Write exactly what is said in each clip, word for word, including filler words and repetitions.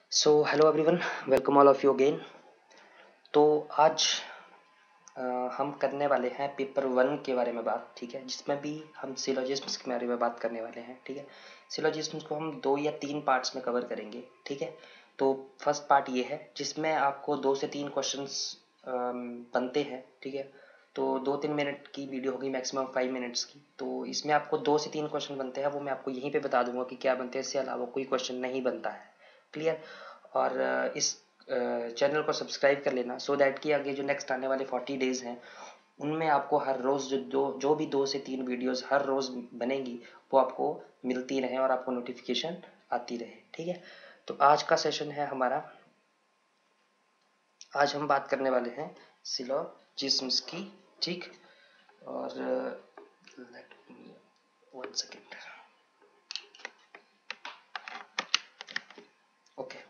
So hello everyone, welcome all of you again. तो आज अ, हम करने वाले हैं पेपर वन के बारे में बात, ठीक है, जिसमें भी हम सिलोजिस्म्स के बारे में बात करने वाले हैं, ठीक है। सिलोजिस्म्स को हम दो या तीन पार्ट्स में कवर करेंगे, ठीक है। तो फर्स्ट पार्ट ये है जिसमें आपको दो से तीन क्वेश्चंस बनते हैं, ठीक है। तो दो तीन मिनट की वीडियो होगी, मैक्सिमम फाइव मिनट्स की। तो इसमें आपको दो से तीन क्वेश्चन बनते हैं, वो मैं आपको यहीं पे बता दूंगा कि क्या बनते हैं, इससे अलावा कोई क्वेश्चन नहीं बनता है। क्लियर। और अ, इस चैनल को सब्सक्राइब कर लेना सो so दैट कि आगे जो नेक्स्ट आने वाले फोर्टी डेज हैं उनमें आपको हर रोज़ जो दो जो भी दो से तीन वीडियोस हर रोज़ बनेंगी वो आपको मिलती रहे और आपको नोटिफिकेशन आती रहे, ठीक है। तो आज का सेशन है हमारा, आज हम बात करने वाले हैं सिलोजिस्म्स की, ठीक। और let me one second. Okay,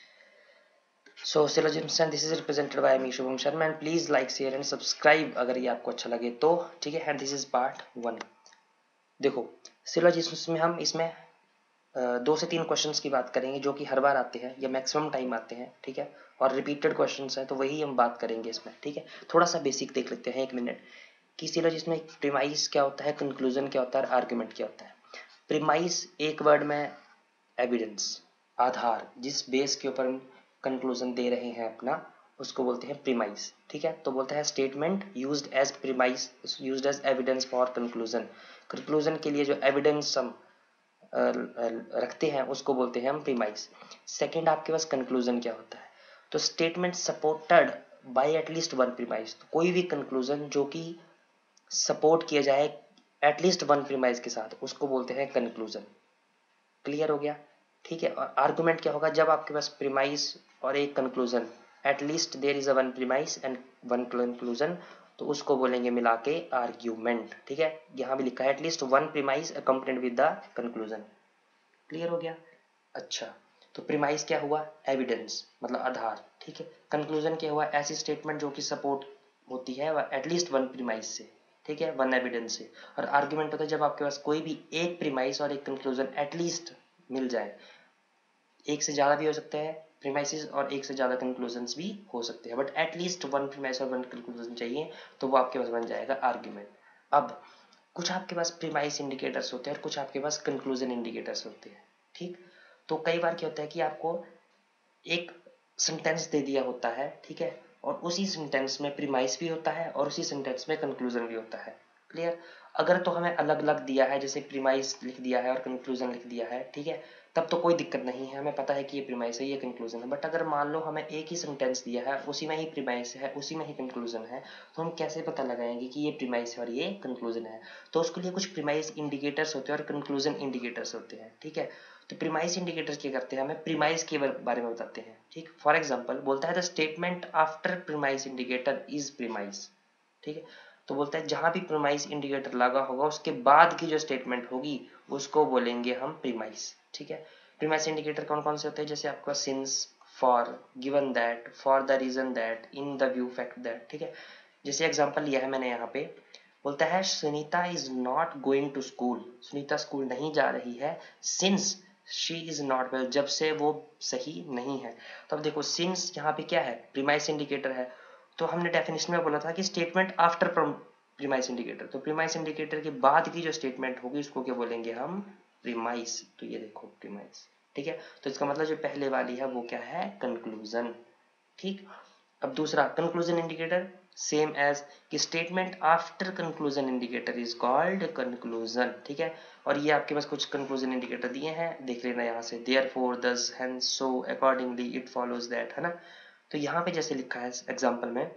so syllogisms and this is represented by me Shubham Sharma and please like share and subscribe अगर ये आपको अच्छा लगे तो, ठीक है। And this is part one. देखो, सिलोजिम्स में हम इसमें अ, दो से तीन क्वेश्चंस की बात करेंगे जो कि हर बार आते हैं या मैक्सिमम टाइम आते हैं, ठीक है। और रिपीटेड क्वेश्चंस हैं तो वही हम बात करेंगे इसमें, ठीक है। थोड़ा सा बेसिक देख लेते हैं एक मिनट कि सिलोजिज्म में प्रीमाइस क्या होता है, कंक्लूजन क्या होता है, आर्गुमेंट क्या होता है। प्रीमाइस एक वर्ड में एविडेंस, आधार, जिस बेस के ऊपर हम कंक्लूजन दे रहे हैं अपना, उसको बोलते हैं प्रीमाइस, ठीक है। तो बोलता है statement used as premise used as evidence for conclusion. Conclusion के लिए जो एविडेंस हम रखते हैं उसको बोलते हैं हम प्रीमाइस। सेकंड आपके पास कंक्लूजन क्या होता है, तो statement supported by at least one premise. तो कोई भी कंक्लूजन जो कि सपोर्ट किया जाए एटलीस्ट वन प्रीमाइस के साथ उसको बोलते हैं कंक्लूजन। क्लियर हो गया, ठीक है। और आर्गुमेंट क्या होगा, जब आपके पास प्रीमाइस और एक conclusion, at least there is a one premise and one conclusion, तो उसको बोलेंगे मिला के आर्ग्यूमेंट, ठीक है। यहाँ भी लिखा है at least one premise accompanied with the conclusion. Clear हो गया। अच्छा, तो प्रीमाइस क्या हुआ, एविडेंस मतलब आधार, ठीक है। कंक्लूजन क्या हुआ, ऐसी स्टेटमेंट जो कि सपोर्ट होती है एटलीस्ट वन प्रीमाइस से, ठीक है, वन एविडेंस से। और आर्ग्यूमेंट होता है जब आपके पास कोई भी एक प्रीमाइस और एक कंक्लूजन एटलीस्ट मिल जाए। एक से ज़्यादा भी हो सकता है प्रीमाइसिस और एक से ज़्यादा कंक्लूजन्स भी हो सकते हैं, बट एटलीस्ट वन प्रीमाइस और वन कंक्लूजन चाहिए, तो वो आपके पास बन जाएगा आर्ग्यूमेंट। अब कुछ आपके पास प्रीमाइस इंडिकेटर्स होते हैं और कुछ आपके पास कंक्लूजन इंडिकेटर्स होते हैं, ठीक। तो कई बार क्या होता है कि आपको एक सेंटेंस दे दिया होता है, ठीक है, और उसी सेंटेंस में प्रीमाइस भी होता है और उसी सेंटेंस में कंक्लूजन भी होता है। क्लियर। अगर तो हमें अलग अलग दिया है, जैसे प्रीमाइस लिख दिया है और कंक्लूजन लिख दिया है, ठीक है, तब तो कोई दिक्कत नहीं है, हमें पता है कि ये प्रीमाइस है ये कंक्लूजन है। बट अगर मान लो हमें एक ही सेंटेंस दिया है, उसी में ही प्रीमाइस है उसी में ही कंक्लूजन है, तो हम कैसे पता लगाएंगे कि ये प्रीमाइस है और ये कंक्लूजन है। तो उसके लिए कुछ प्रीमाइस इंडिकेटर्स होते हैं और कंक्लूजन इंडिकेटर्स होते हैं, ठीक है। तो प्रीमाइस इंडिकेटर्स क्या करते हैं, हमें प्रीमाइस के बारे में बताते हैं, ठीक। फॉर एग्जांपल बोलता है the statement after premise indicator is premise, ठीक है। तो बोलता है जहां भी प्रीमाइस इंडिकेटर लगा होगा उसके बाद की जो स्टेटमेंट होगी उसको बोलेंगे हम प्रीमाइस, ठीक है। प्रीमाइस इंडिकेटर कौन कौन से होते हैं, जैसे आपका since, for, given that, for the reason that, in the view fact that, ठीक है। जैसे एग्जांपल लिया है मैंने यहाँ पे, बोलता है Sunita is not going to school, Sunita school नहीं जा रही है, since she is not well, जब से वो सही नहीं है। तो अब देखो सिंस यहाँ पे क्या है, प्रीमाइस इंडिकेटर है। तो हमने डेफिनेशन में बोला था कि स्टेटमेंट आफ्टर प्रीमाइस इंडिकेटर, तो प्रीमाइस इंडिकेटर के बाद की जो स्टेटमेंट होगी उसको क्या बोलेंगे हम, प्रीमाइस। तो ये देखो प्रीमाइस, ठीक है। तो इसका मतलब जो पहले वाली है वो क्या है, कंक्लूजन, ठीक। अब दूसरा कंक्लूजन इंडिकेटर, सेम एज कि statement after conclusion indicator is called conclusion, ठीक है। और ये आपके पास कुछ कंक्लूजन इंडिकेटर दिए हैं, देख लेना यहाँ से, therefore, thus, hence, so, accordingly, it follows that, है ना। तो यहाँ पे जैसे लिखा है एग्जाम्पल में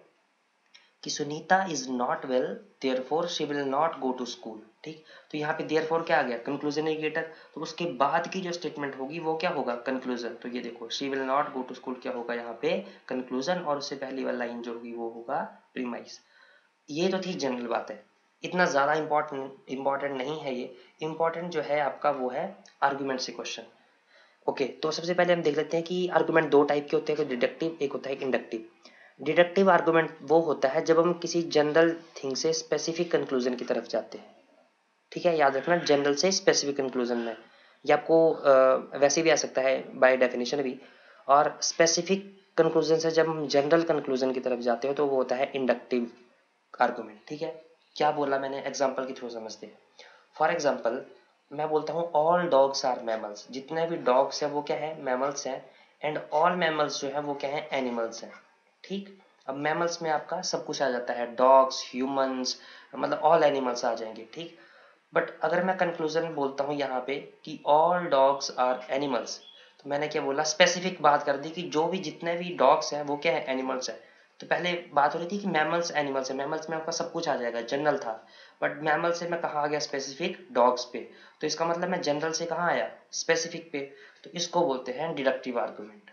कि Sunita is not well therefore she will not go to school, ठीक। तो यहाँ पे देयरफॉर क्या आ गया, कंक्लूजन इंडिकेटर। तो उसके बाद की जो स्टेटमेंट होगी वो क्या होगा, कंक्लूजन। तो ये देखो she will not go to school क्या होगा यहाँ पे, कंक्लूजन, और उससे पहली वाली लाइन जो होगी वो होगा प्रीमाइस। ये तो थी जनरल बात है, इतना ज्यादा इंपॉर्टेंट इंपॉर्टेंट नहीं है ये। इंपॉर्टेंट जो है आपका वो है आर्गुमेंट से क्वेश्चन। ओके, तो सबसे पहले हम देख लेते हैं कि आर्गुमेंट दो टाइप के होते हैं, डिडक्टिव एक होता है इंडक्टिव। डिडक्टिव आर्गुमेंट वो होता है जब हम किसी जनरल थिंग से स्पेसिफिक कंक्लूजन की तरफ जाते हैं, ठीक है। याद रखना, जनरल से स्पेसिफिक कंक्लूजन में, ये आपको अ, वैसे भी आ सकता है बाय डेफिनेशन भी। और स्पेसिफिक कंक्लूजन से जब हम जनरल कंक्लूजन की तरफ जाते हो तो वो होता है इंडक्टिव आर्गुमेंट। ठीक है, क्या बोला मैंने, एग्जाम्पल के थ्रू समझते हैं। फॉर एग्जाम्पल मैं बोलता हूँ ऑल डॉग्स आर मैमल्स, जितने भी डॉग्स हैं वो क्या है, मैमल्स हैं। एंड ऑल मैमल्स जो है वो क्या है, एनिमल्स हैं। ठीक, अब मैमल्स में आपका सब कुछ आ जाता है, डॉग्स, ह्यूमंस, मतलब ऑल एनिमल्स आ जाएंगे। ठीक, बट अगर मैं कंक्लूजन बोलता हूँ यहाँ पे कि ऑल डॉग्स आर एनिमल्स, तो मैंने क्या बोला, स्पेसिफिक बात कर दी कि जो भी जितने भी डॉग्स हैं वो क्या है, एनिमल्स है। तो पहले बात हो रही थी कि मैमल्स एनिमल्स है, मैमल्स में आपका सब कुछ आ जाएगा, जनरल था। बट मैमल से मैं कहाँ आ गया, स्पेसिफिक डॉग्स पे। तो इसका मतलब मैं जनरल से कहाँ आया, स्पेसिफिक पे। तो इसको बोलते हैं डिडक्टिव आर्गुमेंट।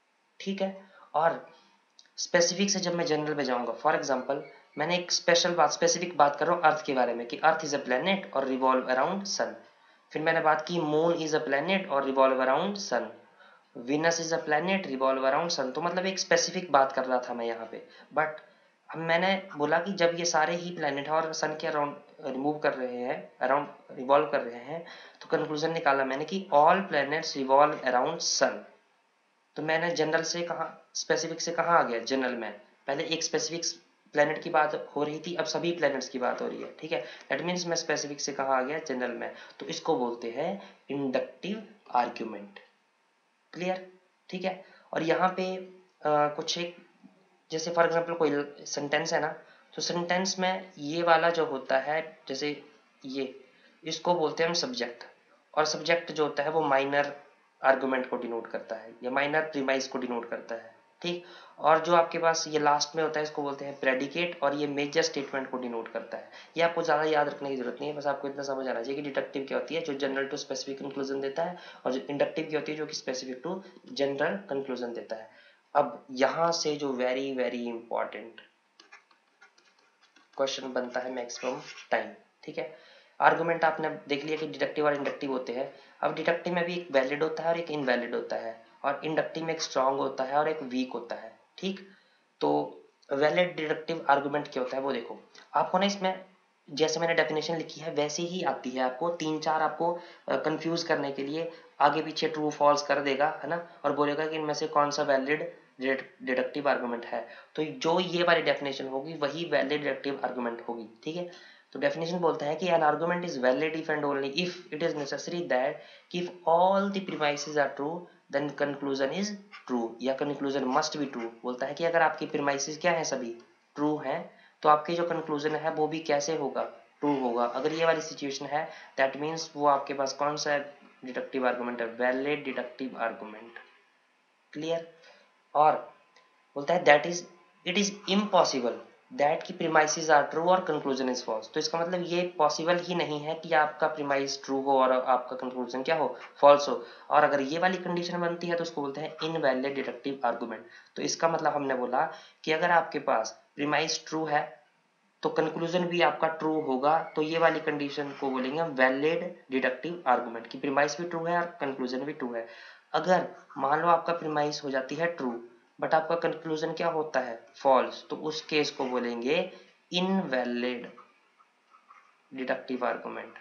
ठीक है, और स्पेसिफिक से जब मैं जनरल पे जाऊंगा, फॉर एग्जांपल मैंने एक स्पेशल बात, स्पेसिफिक बात कर रहा हूँ अर्थ के बारे में कि अर्थ इज अ प्लेनेट और रिवॉल्व अराउंड सन। फिर मैंने बात की मून इज अ प्लेनेट और revolve around sun, Venus is a planet revolve around sun. तो मतलब एक स्पेसिफिक बात कर रहा था मैं यहाँ पे। बट अब मैंने बोला कि जब ये सारे ही प्लेनेट और सन के अराउंड रिमूव कर रहे हैं, अराउंड रिवॉल्व कर रहे हैं, तो कंक्लूजन निकाला मैंने कि all planets revolve around sun. तो मैंने जनरल से कहा, स्पेसिफिक से कहाँ आ गया, जनरल में। पहले एक स्पेसिफिक प्लेनेट की बात हो रही थी, अब सभी प्लैनेट्स की बात हो रही है। ठीक है, दैट मीन्स मैं स्पेसिफिक से कहाँ आ गया, जनरल में। तो इसको बोलते हैं इंडक्टिव आर्ग्यूमेंट। क्लियर? ठीक है, और यहाँ पे आ, कुछ एक, जैसे फॉर एग्जांपल कोई सेंटेंस है ना, तो सेंटेंस में ये वाला जो होता है, जैसे ये, इसको बोलते हैं हम सब्जेक्ट। और सब्जेक्ट जो होता है वो माइनर आर्गुमेंट को डिनोट करता है या माइनर प्रीमाइस को डिनोट करता है। ठीक, और जो आपके पास ये लास्ट में होता है इसको बोलते हैं प्रेडिकेट, और ये मेजर स्टेटमेंट को डिनोट करता है। ये आपको ज़्यादा याद रखने की जरूरत नहीं है, बस आपको इतना समझ आना चाहिए कि डिडक्टिव क्या होती है, जो जनरल टू स्पेसिफिक कंक्लूजन देता है, और जो इंडक्टिव की होती है जो कि स्पेसिफिक टू जनरल कंक्लूजन देता है। अब यहां से जो वेरी वेरी इंपॉर्टेंट क्वेश्चन बनता है मैक्सिमम टाइम। ठीक है, आर्गुमेंट आपने देख लिया कि डिडक्टिव और इंडक्टिव होते हैं। अब डिडक्टिव में भी एक वैलिड होता है और एक इनवैलिड होता है, और इंडक्टिव में एक स्ट्रांग होता है और एक वीक होता है। ठीक, तो वैलिड डिडक्टिव आर्गुमेंट क्या होता है वो देखो। आपको ना इसमें जैसे मैंने डेफिनेशन लिखी है वैसे ही आती है, आपको तीन चार आपको कंफ्यूज करने के लिए आगे पीछे ट्रू फॉल्स कर देगा, है ना, और बोलेगा कि इनमें से कौन सा वैलिड डिडक्टिव आर्गुमेंट है। तो जो ये वाली डेफिनेशन होगी वही वैलिड डिडक्टिव आर्गुमेंट होगी। ठीक है, तो डेफिनेशन बोलता है कि an argument is valid if and only if it is necessary that कि if all the premises are true then conclusion is true, या कंक्लूजन मस्ट बी ट्रू। बोलता है कि अगर आपकी प्रीमाइसेस क्या है, सभी ट्रू हैं, तो आपके जो कंक्लूजन है वो भी कैसे होगा, ट्रू होगा। अगर ये वाली सिचुएशन है दैट मीन्स वो आपके पास कौन सा डिडक्टिव आर्गुमेंट है, वैलिड डिडक्टिव आर्गुमेंट। क्लियर? और बोलता है that is it is impossible that की प्रीमाइसेस आर ट्रू और कंक्लूजन इज फॉल्स। तो इसका मतलब ये पॉसिबल ही नहीं है कि आपका प्रीमाइस ट्रू हो और आपका कंक्लूजन क्या हो, फॉल्स हो। और अगर ये वाली कंडीशन बनती है तो उसको बोलते हैं इनवैलिड डिडक्टिव आर्गुमेंट। तो इसका मतलब हमने बोला कि अगर आपके पास प्रीमाइस ट्रू है तो कंक्लूजन भी आपका ट्रू होगा, तो ये वाली कंडीशन को बोलेंगे वैलिड डिडक्टिव आर्गुमेंट की प्रीमाइस भी ट्रू है और कंक्लूजन भी ट्रू है। अगर मान लो आपका प्रीमाइस हो जाती है ट्रू बट आपका कंक्लूजन क्या होता है, फॉल्स, तो उस केस को बोलेंगे इनवैलिड डिडक्टिव आर्गुमेंट।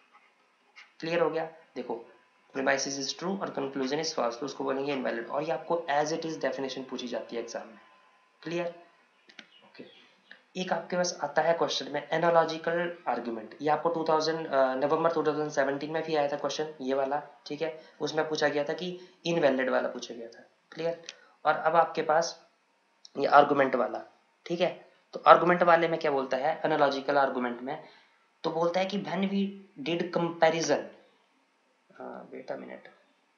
क्लियर हो गया? देखो, प्रीमाइसिस इज ट्रू और कंक्लूजन इज फॉल्स, तो उसको बोलेंगे इनवैलिड, और ये आपको एज इट इज डेफिनेशन पूछी जाती है एग्जाम में। क्लियर? ओके, एक आपके पास आता है क्वेश्चन में एनालॉजिकल आर्गुमेंट। ये आपको two thousand November two thousand seventeen में भी आया था क्वेश्चन ये वाला। ठीक है, उसमें पूछा गया था कि इनवैलिड वाला पूछा गया था। क्लियर? और अब आपके पास ये आर्गुमेंट वाला। ठीक है, तो आर्गुमेंट वाले में क्या बोलता है, एनालॉजिकल आर्गुमेंट में तो बोलता है कि when we did comparison, wait a minute,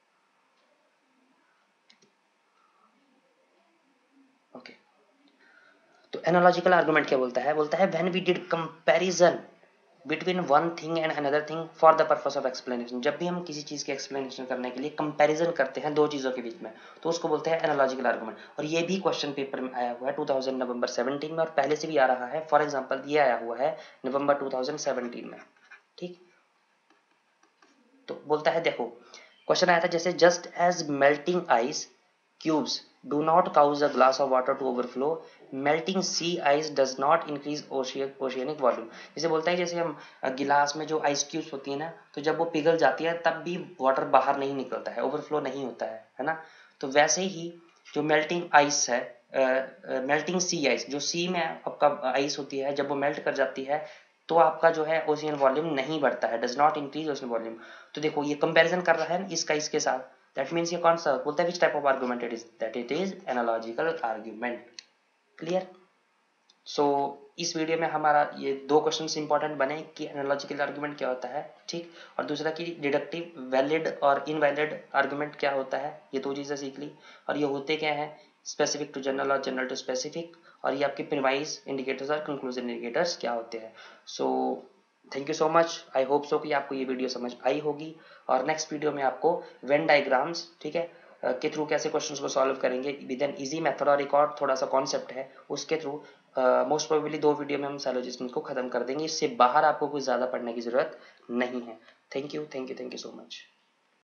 okay, तो एनालॉजिकल आर्गुमेंट क्या बोलता है, बोलता है when we did comparison between one thing and another thing for the purpose of explanation. जब भी हम किसी चीज के एक्सप्लेनेशन करने के लिए कंपैरिजन करते हैं दो चीजों के बीच में, तो उसको बोलते हैं एनालॉजिकल आर्गुमेंट। और ये भी क्वेश्चन पेपर में आया हुआ है टू थाउज़ेंड नवंबर सेवेंटीन में, और पहले से भी आ रहा है। फॉर एग्जांपल ये आया हुआ है नवंबर टू थाउज़ेंड सेवेंटीन में। ठीक, तो बोलता है, देखो क्वेश्चन आया था जैसे just as melting ice cubes do not cause a glass of water to overflow, melting sea ice does not increase oceanic volume. जैसे बोलता है जैसे हम गिलास में जो आइस क्यूब्स होती है ना, तो जब वो पिघल जाती है तब भी वाटर बाहर नहीं निकलता है, ओवरफ्लो नहीं होता है, है ना। तो वैसे ही जो मेल्टिंग आइस है, मेल्टिंग सी आइस, जो सी में आपका आइस होती है, जब वो मेल्ट कर जाती है तो आपका जो है ओशियन वॉल्यूम नहीं बढ़ता है, does not increase ocean volume. तो देखो ये कंपैरिजन कर रहा है इसका इसके साथ, दैट मीन्स ये कौन सा बोलता है, which type of argument it is, that it is analogical argument. Clear. So so, इस वीडियो में हमारा ये दो क्वेश्चंस इंपॉर्टेंट बने कि एनालॉजिकल आर्गुमेंट क्या होता है, ठीक, और दूसरा कि डिडक्टिव वैलिड और इनवैलिड आर्गुमेंट क्या होता है, ये दो चीज़ें सीख ली। और ये होते क्या हैं, स्पेसिफिक टू जनरल और जनरल टू स्पेसिफिक, और ये आपके प्रीमाइज इंडिकेटर्स और कंक्लूजन इंडिकेटर्स क्या होते हैं। So thank you so much, I hope so कि आपको ये वीडियो समझ आई होगी। और नेक्स्ट वीडियो में आपको वेन डायग्राम्स, ठीक है, के थ्रू कैसे क्वेश्चंस को सॉल्व करेंगे विद एन इजी मेथड, और एक और थोड़ा सा कॉन्सेप्ट है उसके थ्रू मोस्ट प्रोबेबली दो वीडियो में हम सैलोजिज्म को खत्म कर देंगे। इससे बाहर आपको कुछ ज़्यादा पढ़ने की ज़रूरत नहीं है। Thank you thank you thank you so much.